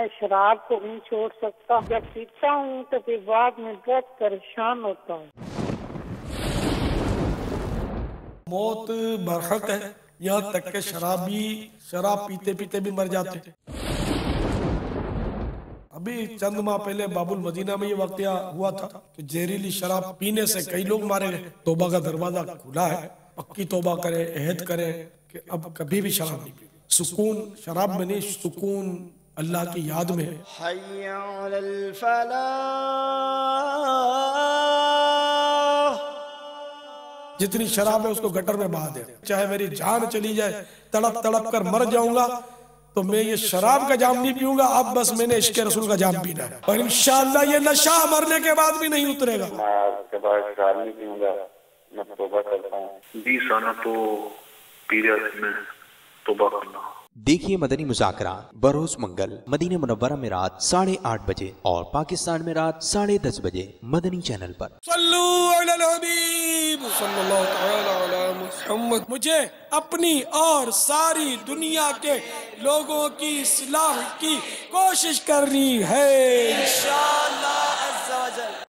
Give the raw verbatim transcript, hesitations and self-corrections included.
شراب کو نہیں چھوڑ سکتا. جب پیتا ہوں تو پھر بعد میں بہت پریشان ہوتا ہوں. موت برحق ہے، یہاں تک کہ شرابی شراب پیتے پیتے بھی مر جاتے. ابھی چند ماہ پہلے باب المدینہ میں یہ واقعہ ہوا تھا کہ زہریلی شراب پینے سے کئی لوگ مارے گئے. توبہ کا دروازہ کھلا ہے، پکی توبہ کریں، عہد کریں کہ اب کبھی بھی شراب نہیں پی. سکون شراب میں نہیں، سکون اللہ کی یاد میں ہے. حی علی الفلاح. جتنی شراب ہے اس کو گٹر میں بہا دے. چاہے میری جان چلی جائے، تڑپ تڑپ کر مر جاؤں گا تو میں یہ شراب کا جام نہیں پیوں گا. اب بس میں نے عشق رسول کا جام پینا ہے، اور انشاءاللہ یہ نشہ مرنے کے بعد بھی نہیں اترے گا. میں آپ کے بعد شراب نہیں پیوں گا، میں توبہ کرتا ہوں. بیس آنا تو پیریا میں توبہ کرنا. دیکھیے مدنی مذاکرات بروز منگل مدینہ منورہ میں رات ساڑھے آٹھ بجے اور پاکستان میں رات ساڑھے دس بجے مدنی چینل پر. صلو علی الحبیب صلی اللہ تعالی علی محمد. مجھے اپنی اور ساری دنیا کے لوگوں کی اصلاح کی کوشش کرنی ہے انشاءاللہ عز و جل.